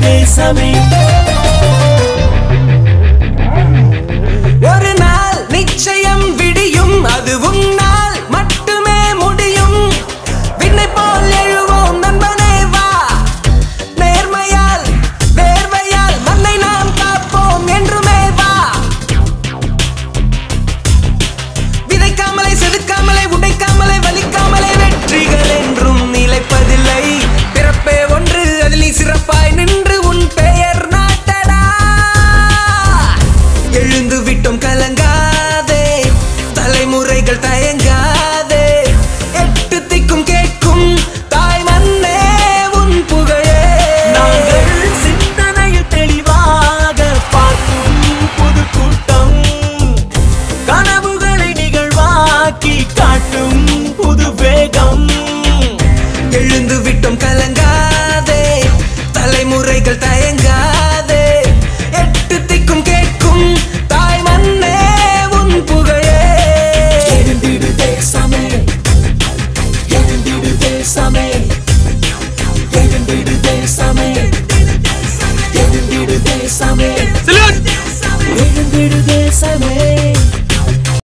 தேசமே ஒரு நாள் நிச்சயம் விடியும் அதுவும் நாள் மட்டுமே முடியும் விண்ணை போல் எழுவோம் நண்பனே வா நேர்மையால் வேர்வையால் மண்ணை நாம் காப்போம் என்றுமே வா விதைக்காமலே செதுக்காமலே உடைக்காமலே வலிக்காமலே வெற்றிகள் என்றும் நிலைப்பதில்லை பிறப்பே ஒன்று அதில் நீ சிறப்பாய் நின்று உன் பெயர் நாட்டடா எழுந்து விட்டோம் கலங்காதே தலைமுறைகள் தயங்காதே எட்டு திக்கும் கேட்கும் தாய் மண்ணே உன் புகழே நாங்கள் சிந்தனையில் தெளிவாக பார்க்கும் புது கூட்டம் கனவுகளை நிகழ்வாக்கி காட்டும் புது வேகம் எழுந்து விட்டோம் கலங்காதே தலைமுறைகள் தயங்காதே எட்டு திக்கும் கேட்கும் தாய் மண்ணே உன் புகழே எழுந்திடு தேசமே எழுந்திடு தேசமே எழுந்திடு தேசமே எழுந்திடு தேசமே எழுந்திடு தேசமே